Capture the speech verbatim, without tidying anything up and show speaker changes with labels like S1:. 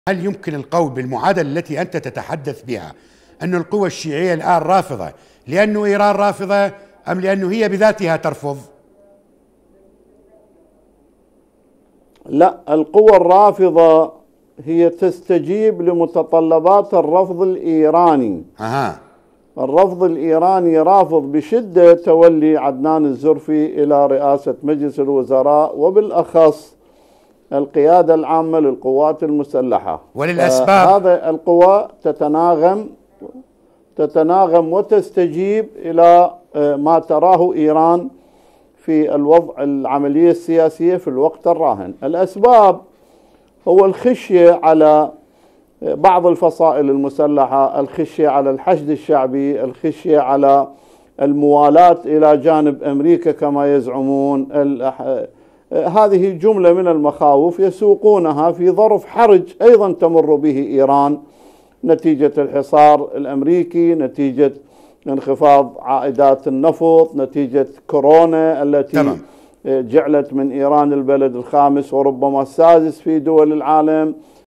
S1: هل يمكن القول بالمعادلة التي أنت تتحدث بها أن القوى الشيعية الآن رافضة لأنه إيران رافضة أم لأنه هي بذاتها ترفض؟
S2: لا، القوى الرافضة هي تستجيب لمتطلبات الرفض الإيراني.
S1: أها.
S2: الرفض الإيراني رافض بشدة تولي عدنان الزرفي إلى رئاسة مجلس الوزراء وبالأخص القيادة العامة للقوات المسلحة،
S1: وللأسباب
S2: هذا القوى تتناغم تتناغم وتستجيب إلى ما تراه إيران في الوضع العملية السياسية في الوقت الراهن. الأسباب هو الخشية على بعض الفصائل المسلحة، الخشية على الحشد الشعبي، الخشية على الموالاة إلى جانب أمريكا كما يزعمون. هذه جملة من المخاوف يسوقونها في ظرف حرج أيضا تمر به إيران نتيجة الحصار الأمريكي، نتيجة انخفاض عائدات النفط، نتيجة كورونا التي تمام. جعلت من إيران البلد الخامس وربما السادس في دول العالم،